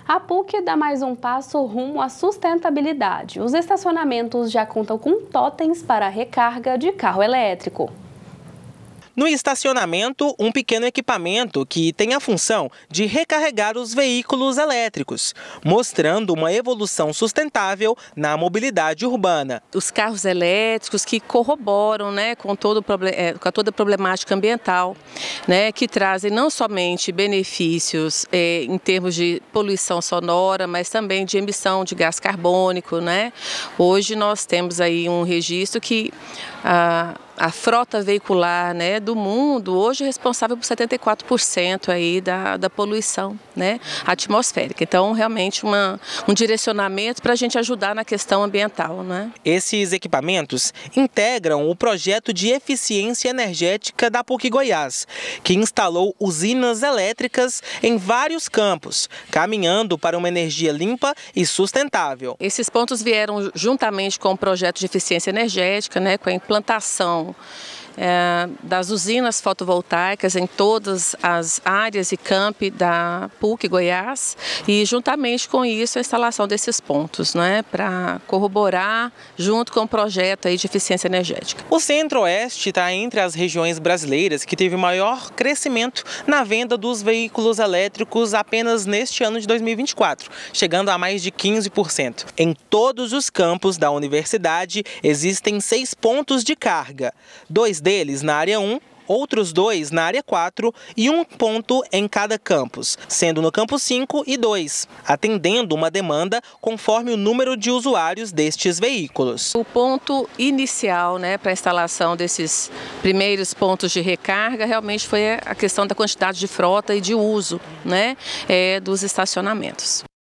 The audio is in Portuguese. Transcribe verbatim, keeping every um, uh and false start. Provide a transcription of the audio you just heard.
A PUC dá mais um passo rumo à sustentabilidade. Os estacionamentos já contam com totens para recarga de carro elétrico. No estacionamento, um pequeno equipamento que tem a função de recarregar os veículos elétricos, mostrando uma evolução sustentável na mobilidade urbana. Os carros elétricos que corroboram, né, com, todo, com toda a problemática ambiental, né, que trazem não somente benefícios é, em termos de poluição sonora, mas também de emissão de gás carbônico, né? Hoje nós temos aí um registro que a A frota veicular, né, do mundo hoje é responsável por setenta e quatro por cento aí da, da poluição, né, atmosférica. Então, realmente uma, um direcionamento para a gente ajudar na questão ambiental, né? Esses equipamentos integram o projeto de eficiência energética da PUC Goiás, que instalou usinas elétricas em vários campos, caminhando para uma energia limpa e sustentável. Esses pontos vieram juntamente com o projeto de eficiência energética, né, com a implantação É, das usinas fotovoltaicas em todas as áreas e campi da PUC Goiás e juntamente com isso a instalação desses pontos, né, para corroborar junto com o projeto aí de eficiência energética. O Centro-Oeste está entre as regiões brasileiras que teve maior crescimento na venda dos veículos elétricos apenas neste ano de dois mil e vinte e quatro, chegando a mais de quinze por cento. Em todos os campos da universidade existem seis pontos de carga, dois deles na área um, outros dois na área quatro e um ponto em cada campus, sendo no campus cinco e dois, atendendo uma demanda conforme o número de usuários destes veículos. O ponto inicial, né, para a instalação desses primeiros pontos de recarga realmente foi a questão da quantidade de frota e de uso, né, é, dos estacionamentos.